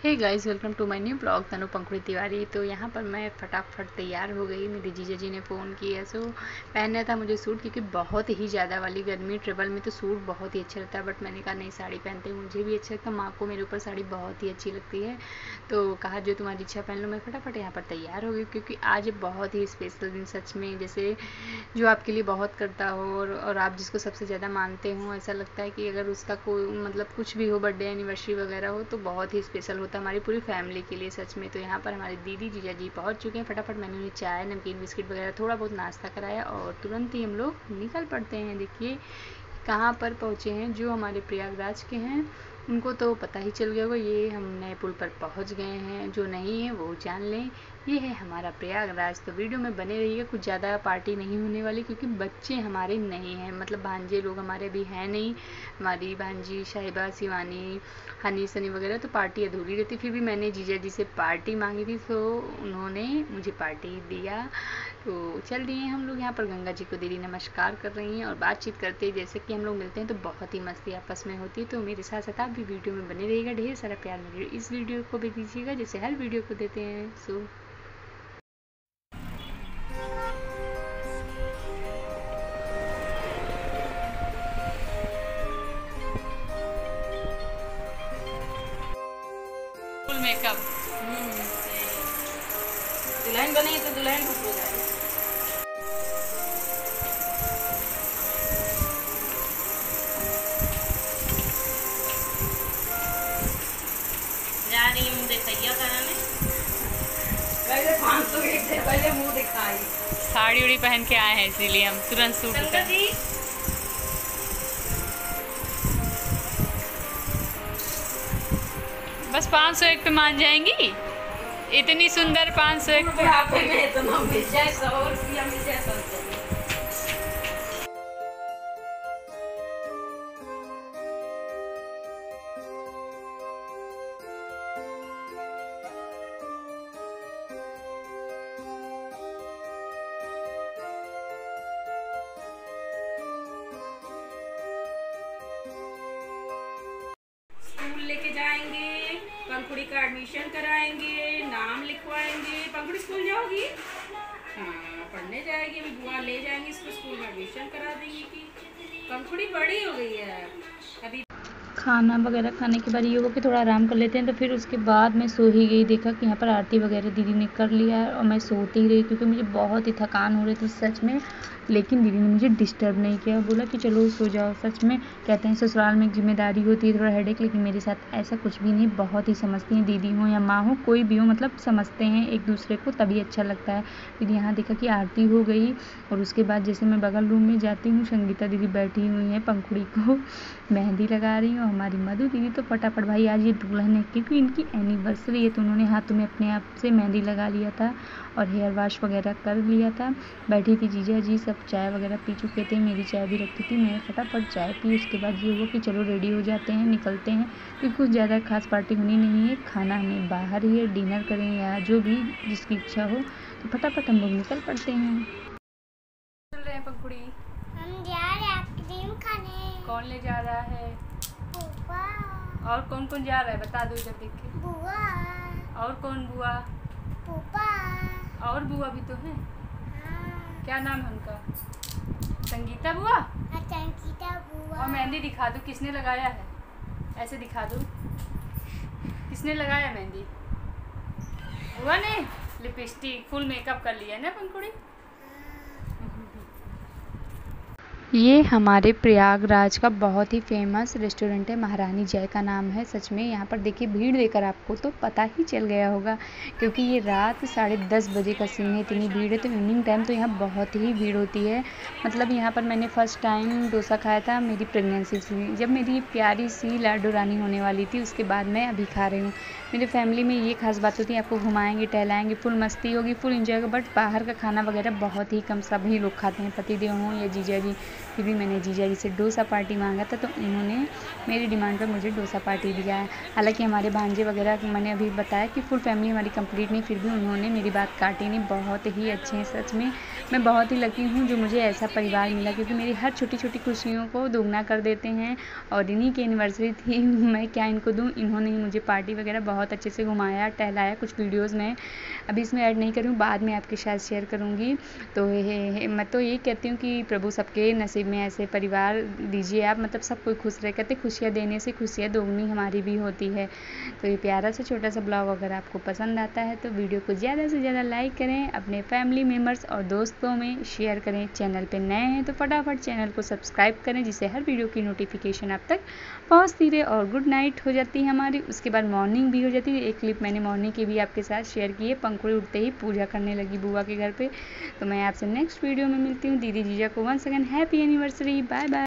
Hey guys, welcome to my new blog Tanu Pankhuri Tiwari. तो यहाँ पर मैं फटाफट तैयार हो गई। मेरे जीजा जी ने फ़ोन किया। सो पहनना था मुझे सूट, क्योंकि बहुत ही ज़्यादा वाली गर्मी, ट्रेवल में तो सूट बहुत ही अच्छा लगता है। बट मैंने कहा नहीं, साड़ी पहनते मुझे भी अच्छा लगता है, माँ को मेरे ऊपर साड़ी बहुत ही अच्छी लगती है। तो कहा जो तुम्हारी इच्छा पहन लो। मैं फटाफट यहाँ पर तैयार हो गई, क्योंकि आज बहुत ही स्पेशल दिन, सच में जैसे जो आपके लिए बहुत करता हो और आप जिसको सबसे ज़्यादा मानते हो, ऐसा लगता है कि अगर उसका कोई मतलब कुछ भी हो, बर्थडे एनिवर्सरी वगैरह हो, तो बहुत ही स्पेशल होता है हमारी पूरी फैमिली के लिए, सच में। तो यहाँ पर हमारी दीदी जीजा जी पहुँच चुके हैं। फटाफट मैंने उन्हें चाय, नमकीन, बिस्किट वगैरह थोड़ा बहुत नाश्ता कराया और तुरंत ही हम लोग निकल पड़ते हैं। देखिए कहाँ पर पहुँचे हैं। जो हमारे प्रयागराज के हैं उनको तो पता ही चल गया होगा, ये हम नए पुल पर पहुँच गए हैं। जो नहीं है वो जान लें, ये है हमारा प्रयागराज। तो वीडियो में बने रहिए। कुछ ज़्यादा पार्टी नहीं होने वाली, क्योंकि बच्चे हमारे नहीं हैं, मतलब भांजे लोग हमारे अभी हैं नहीं। हमारी भांजी साहिबा, शिवानी, हनी, सनी वगैरह, तो पार्टी अधूरी रहती। फिर भी मैंने जीजा जी से पार्टी मांगी थी, तो उन्होंने मुझे पार्टी दिया। तो चल दिए हम लोग। यहाँ पर गंगा जी को दीदी नमस्कार कर रही हैं और बातचीत करते हैं। जैसे कि हम लोग मिलते हैं तो बहुत ही मस्ती आपस में होती है। तो मेरे साथ साथ आप भी वीडियो में बने रहिएगा। ढेर सारा प्यार मिलेगा, इस वीडियो को भी दीजिएगा जैसे हर वीडियो को देते हैं। So full makeup. दुल्हन बनी तो दुल्हन खुश हो जाएगी। जा रही हूँ देखैया कराने। पहले 500 से पहले मुंह दिखाई। साड़ी उड़ी पहन के आए हैं, इसीलिए हम तुरंत सूट जी बस 501 पे मान जाएंगी। इतनी सुंदर 501 पे। बुढ़ापे में इतना मिल जाए, 100 रुपया मिल जाए तो चलिए। स्कूल लेके जाएंगे, पंखुड़ी का एडमिशन कराएंगे, नाम लिखवाएंगे। पंखुड़ी स्कूल जाओगी? हाँ, पढ़ने जाएगी। अभी बुआ ले जाएंगी इसको, स्कूल में एडमिशन करा देंगी। कि पंखुड़ी बड़ी हो गई है अभी। खाना वगैरह खाने के बाद ये हुआ कि थोड़ा आराम कर लेते हैं। तो फिर उसके बाद मैं सो ही गई। देखा कि यहाँ पर आरती वगैरह दीदी ने कर लिया है और मैं सोती ही रही, क्योंकि मुझे बहुत ही थकान हो रही थी सच में। लेकिन दीदी ने मुझे डिस्टर्ब नहीं किया, बोला कि चलो सो जाओ। सच में कहते हैं ससुराल में एक जिम्मेदारी होती है, थोड़ा हेडेक, लेकिन मेरे साथ ऐसा कुछ भी नहीं। बहुत ही समझती हैं, दीदी हो या माँ हो, कोई भी हो, मतलब समझते हैं एक दूसरे को, तभी अच्छा लगता है। फिर यहाँ देखा कि आरती हो गई और उसके बाद जैसे मैं बगल रूम में जाती हूँ, संगीता दीदी बैठी हुई हैं, पंखुड़ी को मेहंदी लगा रही हूँ। हमारी मधु दीदी तो फटाफट, भाई आज ये दुल्हन है, क्योंकि इनकी एनिवर्सरी है, तो उन्होंने हाथों में अपने आप से मेहंदी लगा लिया था और हेयर वॉश वगैरह कर लिया था। बैठी थी जीजा जी, सब चाय वगैरह पी चुके थे, मेरी चाय भी रखी थी। मैं फटाफट चाय पी। उसके बाद ये हुआ कि चलो रेडी हो जाते हैं, निकलते हैं, क्योंकि कुछ ज़्यादा खास पार्टी होनी नहीं है। खाना हमें बाहर ही है, डिनर करें या जो भी जिसकी इच्छा हो। तो फटाफट हम लोग निकल पड़ते हैं। चल रहे हैं पंखुड़ी, हम जा रहे हैं आइसक्रीम खाने। कौन ले जा रहा है? बुआ। और कौन कौन जा रहा है बता दो इधर देख के। बुआ। और कौन बुआ? पुपा। और बुआ भी तो है। हाँ। क्या नाम है उनका? संगीता बुआ। संगीता बुआ। और मेहंदी दिखा दो, किसने लगाया है? ऐसे दिखा दो, किसने लगाया मेहंदी? बुआ ने। लिपस्टिक, फुल मेकअप कर लिया है ना पंखुड़ी। ये हमारे प्रयागराज का बहुत ही फेमस रेस्टोरेंट है, महारानी जय का नाम है। सच में यहाँ पर देखिए भीड़ देखकर आपको तो पता ही चल गया होगा, क्योंकि ये रात 10:30 बजे का सीन है, इतनी भीड़ है। तो इवनिंग टाइम तो यहाँ बहुत ही भीड़ होती है। मतलब यहाँ पर मैंने फ़र्स्ट टाइम डोसा खाया था मेरी प्रेगनेंसी से, जब मेरी प्यारी सी लाडो रानी होने वाली थी। उसके बाद मैं अभी खा रही हूँ। मेरे फैमिली में ये खास बात होती है, आपको घुमाएंगे, टहलाएंगे, फुल मस्ती होगी, फुल इंजॉय होगा। बट बाहर का खाना वगैरह बहुत ही कम सभी लोग खाते हैं, पतिदेव हों या जीजा जी। फिर भी मैंने जीजा जी से डोसा पार्टी मांगा था, तो इन्होंने मेरी डिमांड पर मुझे डोसा पार्टी दिया है। हालांकि हमारे भांजे वगैरह मैंने अभी बताया कि फुल फैमिली हमारी कंप्लीट नहीं, फिर भी उन्होंने मेरी बात काटी नहीं। बहुत ही अच्छे हैं सच में, मैं बहुत ही लकी हूँ जो मुझे ऐसा परिवार मिला, क्योंकि मेरी हर छोटी छोटी खुशियों को दोगुना कर देते हैं। और इन्हीं की एनिवर्सरी थी, मैं क्या इनको दूँ, इन्होंने ही मुझे पार्टी वगैरह बहुत अच्छे से घुमाया टहलाया। कुछ वीडियोज़ में अभी इसमें ऐड नहीं करूँ, बाद में आपके साथ शेयर करूँगी। तो मैं तो यही कहती हूँ कि प्रभु सबके नसीब में ऐसे परिवार दीजिए आप, मतलब सब कोई खुश रहे। कहते खुशियाँ देने से खुशियाँ दोगुनी हमारी भी होती है। तो ये प्यारा सा छोटा सा ब्लॉग अगर आपको पसंद आता है तो वीडियो को ज़्यादा से ज़्यादा लाइक करें, अपने फैमिली मेम्बर्स और दोस्तों में शेयर करें। चैनल पे नए हैं तो फटाफट चैनल को सब्सक्राइब करें, जिससे हर वीडियो की नोटिफिकेशन आप तक पहुँचती रहे। और गुड नाइट हो जाती है हमारी, उसके बाद मॉर्निंग भी हो जाती है। एक क्लिप मैंने मॉर्निंग की भी आपके साथ शेयर की है। पंखुड़ी उठते ही पूजा करने लगी बुआ के घर पे। तो मैं आपसे नेक्स्ट वीडियो में मिलती हूँ। दीदी जीजा को once again happy anniversary, bye bye.